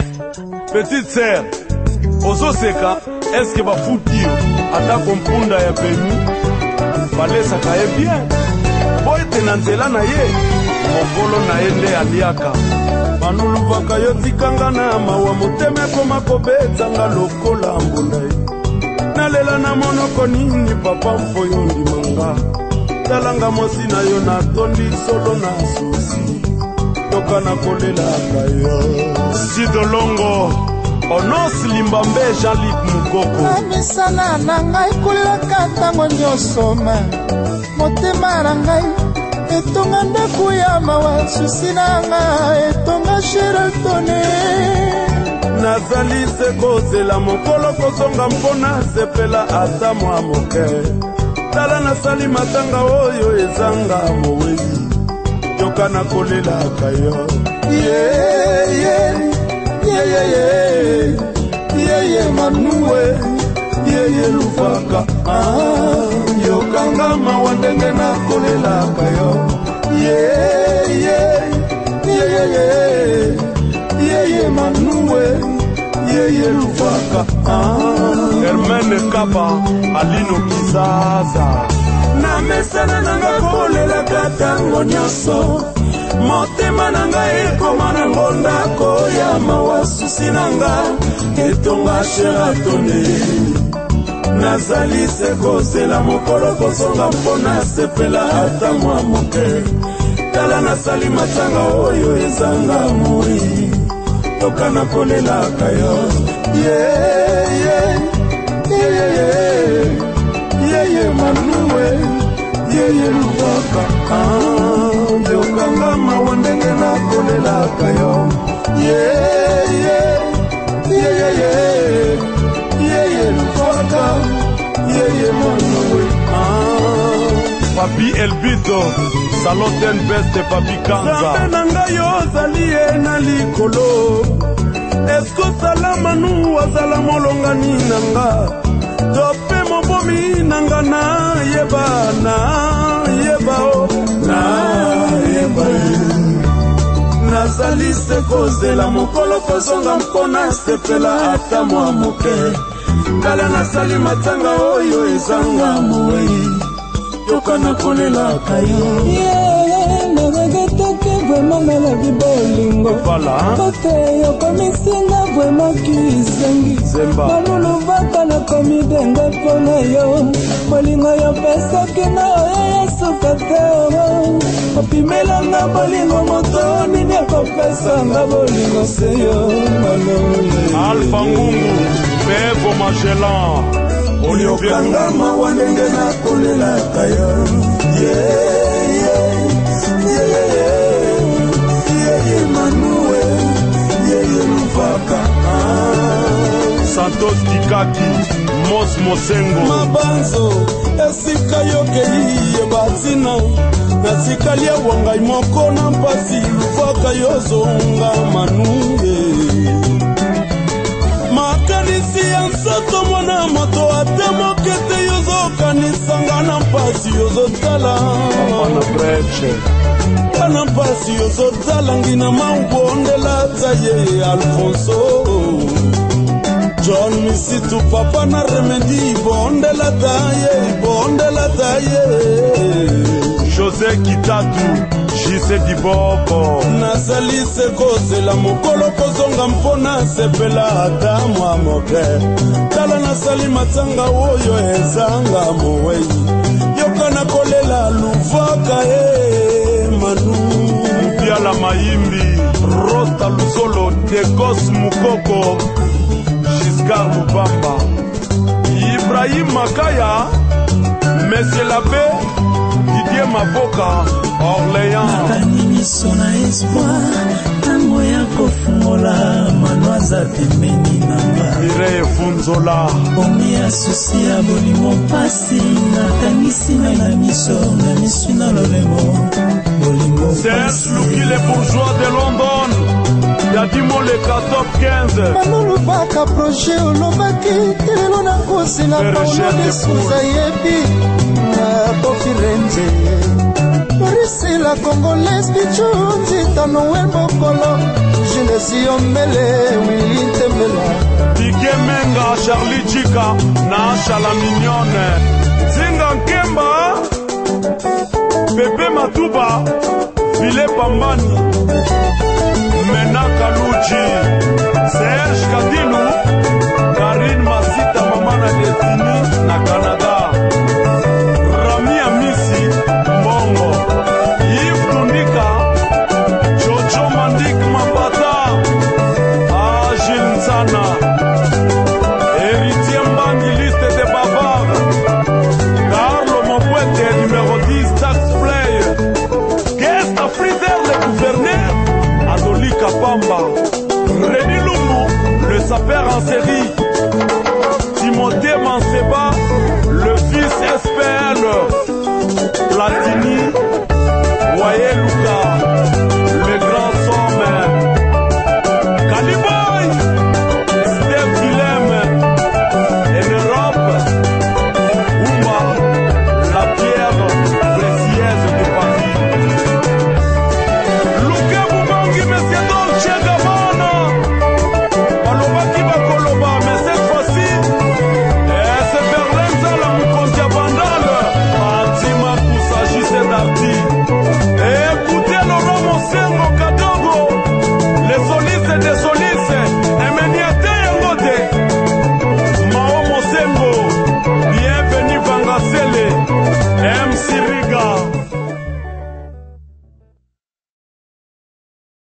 Petite sœur, ozo seka, est-ce que ba futi ata kompunda ya pemi balesa ka ye bien? Boy tenanzela na ye, mokolo na ye nde aliaka. Manuluvaka yo tikanga na mawa moteme koma kobetsanga lokola mbunda ye. Nalela na monoko nini papa mfoyo ndimanga. Talanga mosi na yo na tondi solo na susi. Toka na kolela kayo Sidolongo Onos Limbambe Jean-Luc Mukoko Amisana na ngai kulaka tango nyosoma motema na ngai etonga ndaku ya mawa susi na ngai etonga Sheratone nazali se kozela mokolo kozonga mpona sepela ata mwa moke tala nasali matanga oyo ezanga moweli yoka na kolela kayo Manuwe lufaka yokanga mawa ndenge na kolela kayo Manuwe lufaka Hermene Kapa Alino Kizaza na mesana nanga kolela katango nyoso motema nanga ekoma na ngondako ya mawa susi nanga etonga Sheratone nazali se kozela mokolo kozonga mpona sepela ata mwa moke tala nasali matanga oyo ezanga moi toka na kolela kayo Manuwe lufaka yokanga mawa ndenge na kolela kayo lufaka Manuwe Papi Elbito Saloten Beste Papi Kanza Zambe na ngai ozali ye na likolo esko sala manu wazala molongani nanga tope mobomi nanga na yeba nazali se kozela mokolo kozonga mpona sepela ata mwa moke tala nasali matanga oyo ezanga moi yoka na kolela kayo naregetaki vraiment nalagi bolingo kote yokomisinga vraiment kizengi maluluvaka nakomi denge mpona yo bolingo yopesaki na oyo yasuka te opimelanga bolingo moto nini akopesanga bolingo seyo Alpha Ngungu Bego Magellan oliokanga mawa ndenge na kolela kayo Manuwe lufaka Santos Kikaki Mos Mosengo mabanzo esika yokeli yebatina nasikali awangai moko na mpasi lufaka yozonga Manuwe makanisi ya nsoto mwana moto ate mokete yozokanisanga na mpasi yozotala kana mpasi yozotala ngina maubondela taye Alfonso John Misitu papa na remedi bondela taye José Kitatu Jise Diboko nazali se kozela mokolo kozonga mpona sepela ata mwa moke tala nasali matanga oyo ezanga mowei yoka na kolela luvaka Manu Mpiala Maimbi Rosta Luzolo Dekos Mukoko Giscard Mubamba Ibrahim Makaya Monsieur Labbé Didier Maboka Orléans Nakanimiso na espoir tango ya kofungola manwaza pembeni nanga Mireille Funzola Omi ya susi ya bolingo pasi nakangisi na miso na misu na lolemo bolingo Serge Louki les bourgeois de London Yadimo le top 15 Manuluvaka projet olobaki lelo na kosi na Paulo de Souza yebi na Kofirenze Risi la Congolaise Bichunzi Tanoel Mokolo lesi yombele Willy Ntembela Dike Menga Charlie Chika na Chala Mignone Zinga Nkemba Pepe Matuba Vile Pambani Mena Kaluchi Serge Kadilu Karine Masita Mamana Defini na